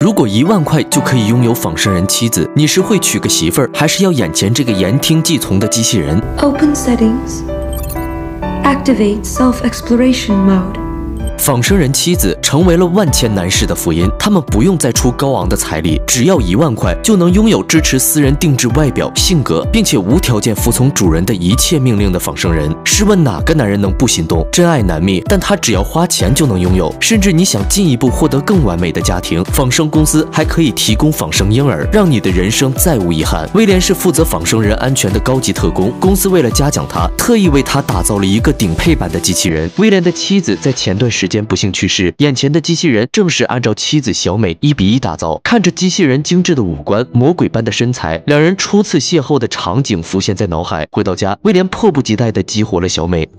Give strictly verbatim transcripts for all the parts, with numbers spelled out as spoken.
如果一万块就可以拥有仿生人妻子，你是会娶个媳妇儿，还是要眼前这个言听计从的机器人 ？Open settings. Activate self-exploration mode. 仿生人妻子成为了万千男士的福音，他们不用再出高昂的彩礼，只要一万块就能拥有支持私人定制外表、性格，并且无条件服从主人的一切命令的仿生人。试问哪个男人能不心动？真爱难觅，但他只要花钱就能拥有。甚至你想进一步获得更完美的家庭，仿生公司还可以提供仿生婴儿，让你的人生再无遗憾。威廉是负责仿生人安全的高级特工，公司为了嘉奖他，特意为他打造了一个顶配版的机器人。威廉的妻子在前段时间不幸去世，眼前的机器人正是按照妻子小美一比一打造。看着机器人精致的五官、魔鬼般的身材，两人初次邂逅的场景浮现在脑海。回到家，威廉迫不及待地激活了小美。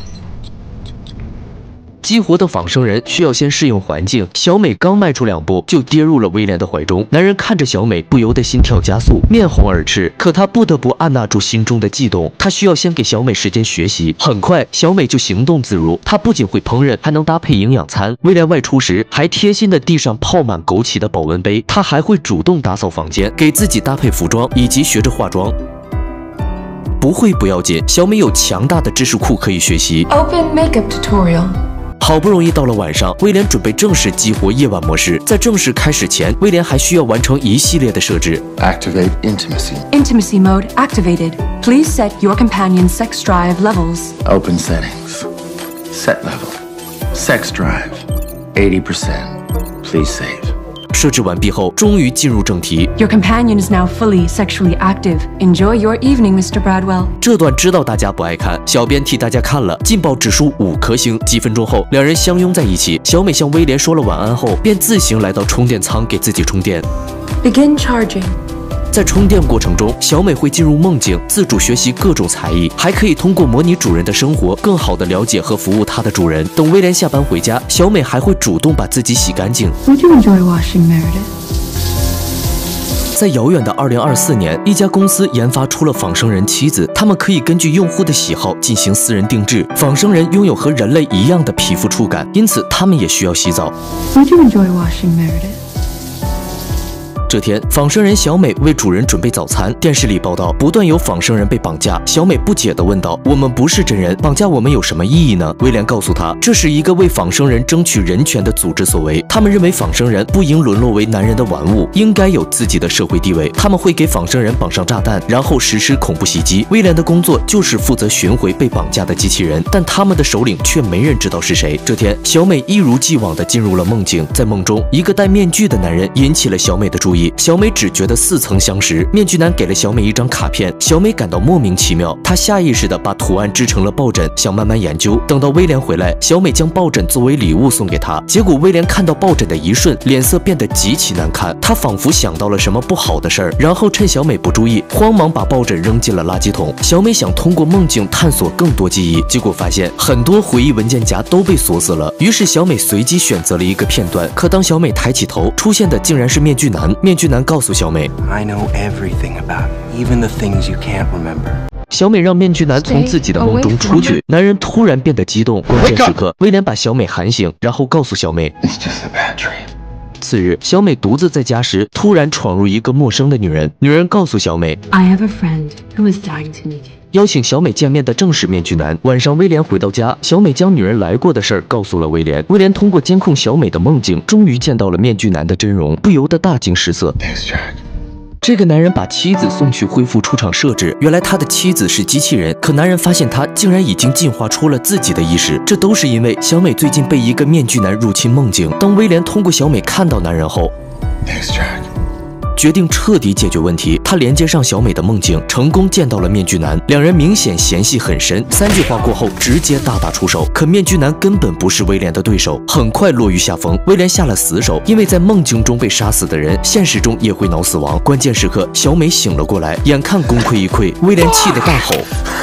激活的仿生人需要先适应环境，小美刚迈出两步就跌入了威廉的怀中。男人看着小美，不由得心跳加速，面红耳赤。可他不得不按捺住心中的悸动，他需要先给小美时间学习。很快，小美就行动自如，她不仅会烹饪，还能搭配营养餐。威廉外出时还贴心的递上泡满枸杞的保温杯，他还会主动打扫房间，给自己搭配服装，以及学着化妆。不会不要紧，小美有强大的知识库可以学习。 Open makeup tutorial. 好不容易到了晚上，威廉准备正式激活夜晚模式。在正式开始前，威廉还需要完成一系列的设置。 Activate intimacy. Intimacy mode activated. Please set your companion's sex drive levels. Open settings. Set level. Sex drive. eighty percent. Please save. 设置完毕后，终于进入正题。 Your companion is now fully sexually active. Enjoy your evening, Mister Bradwell. 这段知道大家不爱看，小编替大家看了，劲爆指数五颗星。几分钟后，两人相拥在一起。小美向威廉说了晚安后，便自行来到充电仓给自己充电。 Begin charging. 在充电过程中，小美会进入梦境，自主学习各种才艺，还可以通过模拟主人的生活，更好地了解和服务她的主人。等威廉下班回家，小美还会主动把自己洗干净。 Would you enjoy washing, Meredith? 在遥远的二零二四年，一家公司研发出了仿生人妻子，他们可以根据用户的喜好进行私人定制。仿生人拥有和人类一样的皮肤触感，因此他们也需要洗澡。 Would you enjoy washing, Meredith? 这天，仿生人小美为主人准备早餐。电视里报道，不断有仿生人被绑架。小美不解地问道：“我们不是真人，绑架我们有什么意义呢？”威廉告诉她，这是一个为仿生人争取人权的组织所为。他们认为仿生人不应沦落为男人的玩物，应该有自己的社会地位。他们会给仿生人绑上炸弹，然后实施恐怖袭击。威廉的工作就是负责寻回被绑架的机器人，但他们的首领却没人知道是谁。这天，小美一如既往地进入了梦境。在梦中，一个戴面具的男人引起了小美的注意。小美只觉得似曾相识，面具男给了小美一张卡片，小美感到莫名其妙，她下意识地把图案织成了抱枕，想慢慢研究。等到威廉回来，小美将抱枕作为礼物送给他，结果威廉看到抱枕的一瞬，脸色变得极其难看，他仿佛想到了什么不好的事儿，然后趁小美不注意，慌忙把抱枕扔进了垃圾桶。小美想通过梦境探索更多记忆，结果发现很多回忆文件夹都被锁死了。于是小美随机选择了一个片段，可当小美抬起头，出现的竟然是面具男。面具男告诉小美 I know everything about you, even the things you can't remember. 小美让面具男从自己的梦中出去，男人突然变得激动。关键时刻，威廉把小美喊醒，然后告诉小美 It's just a bad dream. 次日，小美独自在家时，突然闯入一个陌生的女人。女人告诉小美 I have a friend who is dying to meet you. 邀请小美见面的正是面具男。晚上，威廉回到家，小美将女人来过的事儿告诉了威廉。威廉通过监控小美的梦境，终于见到了面具男的真容，不由得大惊失色。 Thanks, Jack. 这个男人把妻子送去恢复出厂设置，原来他的妻子是机器人，可男人发现他竟然已经进化出了自己的意识，这都是因为小美最近被一个面具男入侵梦境。当威廉通过小美看到男人后 Thanks, Jack. 决定彻底解决问题，他连接上小美的梦境，成功见到了面具男，两人明显嫌隙很深。三句话过后，直接大打出手，可面具男根本不是威廉的对手，很快落于下风。威廉下了死手，因为在梦境中被杀死的人，现实中也会脑死亡。关键时刻，小美醒了过来，眼看功亏一篑，威廉气得大吼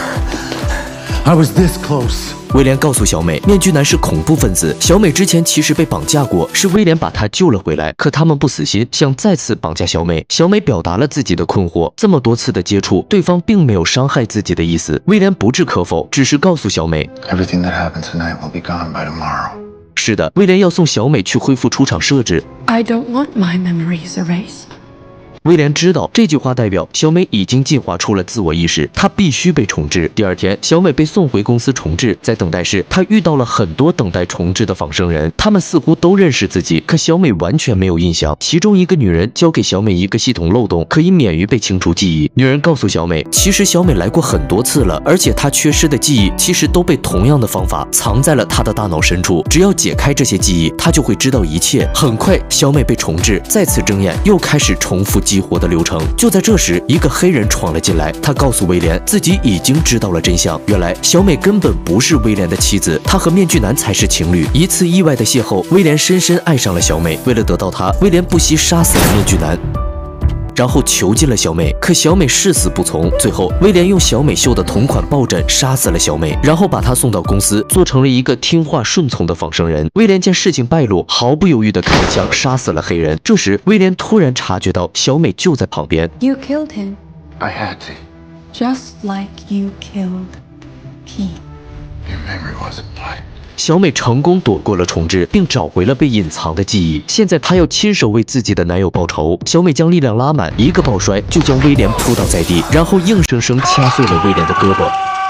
I was this close. 威廉告诉小美，面具男是恐怖分子。小美之前其实被绑架过，是威廉把她救了回来。可他们不死心，想再次绑架小美。小美表达了自己的困惑，这么多次的接触，对方并没有伤害自己的意思。威廉不置可否，只是告诉小美 Everything that happened tonight will be gone by tomorrow. 是的，威廉要送小美去恢复出厂设置。 I don't want my memories erased. 威廉知道这句话代表小美已经进化出了自我意识，她必须被重置。第二天，小美被送回公司重置，在等待室，她遇到了很多等待重置的仿生人，他们似乎都认识自己，可小美完全没有印象。其中一个女人交给小美一个系统漏洞，可以免于被清除记忆。女人告诉小美，其实小美来过很多次了，而且她缺失的记忆其实都被同样的方法藏在了她的大脑深处，只要解开这些记忆，她就会知道一切。很快，小美被重置，再次睁眼，又开始重复激活的流程。就在这时，一个黑人闯了进来，他告诉威廉自己已经知道了真相。原来小美根本不是威廉的妻子，她和面具男才是情侣。一次意外的邂逅，威廉深深爱上了小美。为了得到她，威廉不惜杀死了面具男，然后囚禁了小美，可小美誓死不从。最后，威廉用小美绣的同款抱枕杀死了小美，然后把她送到公司，做成了一个听话顺从的仿生人。威廉见事情败露，毫不犹豫地开枪杀死了黑人。这时，威廉突然察觉到小美就在旁边。 You killed him, I had to. just like you killed Pete. Your memory wasn't blood. 小美成功躲过了重置，并找回了被隐藏的记忆。现在她要亲手为自己的男友报仇。小美将力量拉满，一个抱摔就将威廉扑倒在地，然后硬生生掐碎了威廉的胳膊。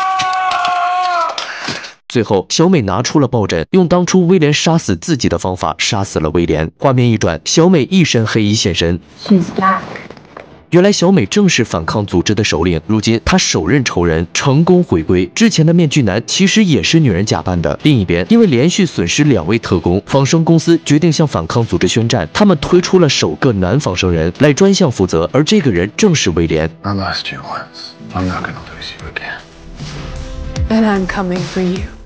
最后，小美拿出了抱枕，用当初威廉杀死自己的方法杀死了威廉。画面一转，小美一身黑衣现身。 She's back. 原来小美正是反抗组织的首领，如今她手刃仇人，成功回归。之前的面具男其实也是女人假扮的。另一边，因为连续损失两位特工，仿生公司决定向反抗组织宣战。他们推出了首个男仿生人来专项负责，而这个人正是威廉。 I lost you once. I'm not gonna lose you again. And I'm coming for you.